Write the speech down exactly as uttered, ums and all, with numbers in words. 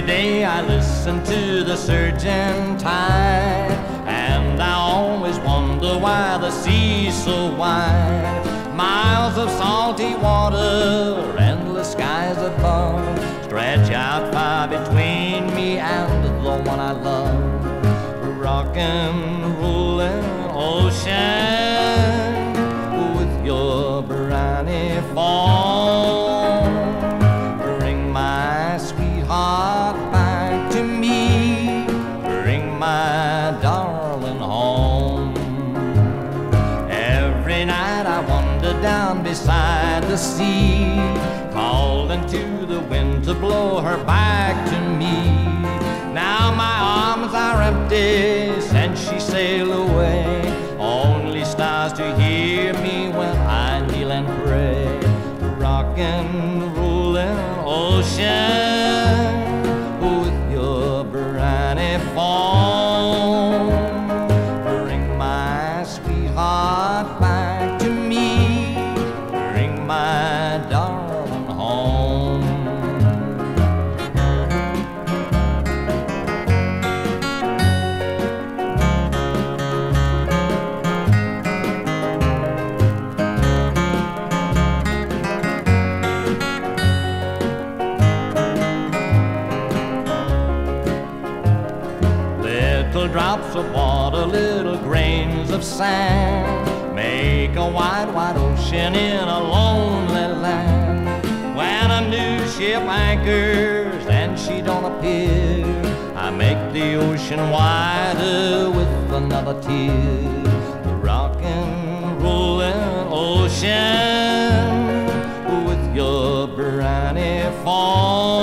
day I listen to the surging tide, and I always wonder why the sea's so wide. Miles of salty water, endless skies above, stretch out far between me and the one I love. Rockin', rollin' ocean with your briny fall, bring my sweetheart back to me, bring my darling home. Every night I wander down beside the sea, calling to the wind to blow her back to me. Now my arms are empty since she sailed away, only stars to hear me when I kneel and pray. Rockin', rollin' ocean with your briny foam, bring my sweetheart back to me, bring my darling home. Little drops of water, little grains of sand, make a wide, wide ocean in a lonely land. When a new ship anchors and she don't appear, I make the ocean wider with another tear. The rockin', rollin' ocean with your briny fall,